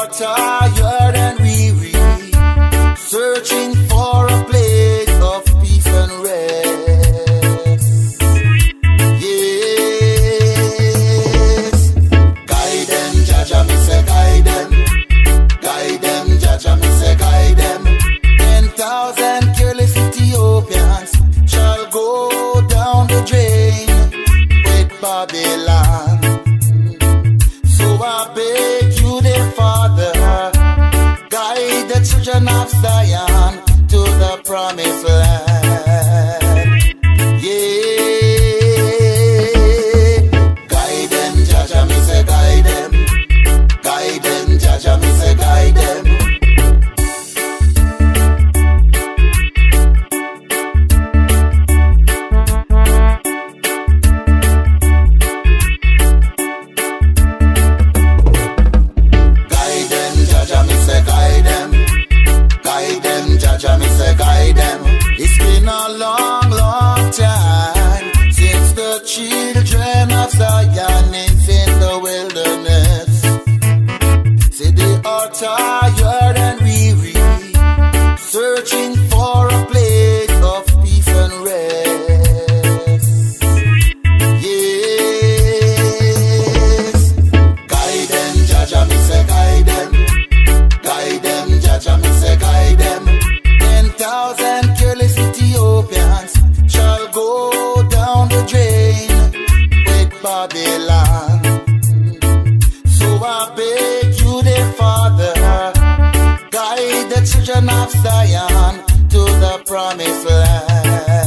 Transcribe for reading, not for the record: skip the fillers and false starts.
are tired and weary, searching for a place of peace and rest. Yes, guide them, Jaja, me say guide them. Guide them, Jaja, me say guide them. 10,000 careless Ethiopians shall go down the drain with Babylon. So I beg you, dear Father, guide the children of Zion to the promised land. Yeah, guide them, Jaja, me say guide them. Guide them, Jaja, me say guide them. Jaja, me say guide them. It's been a long, long time since the children of Zion is in the wilderness. Say they are tired and weary, searching for a place of peace and rest. Yes, guide them, Jaja, me say guide them. Guide them, Jaja, me say guide them. 10,000 careless Ethiopians shall go down the drain with Babylon. So I beg you, dear Father, guide the children of Zion to the promised land.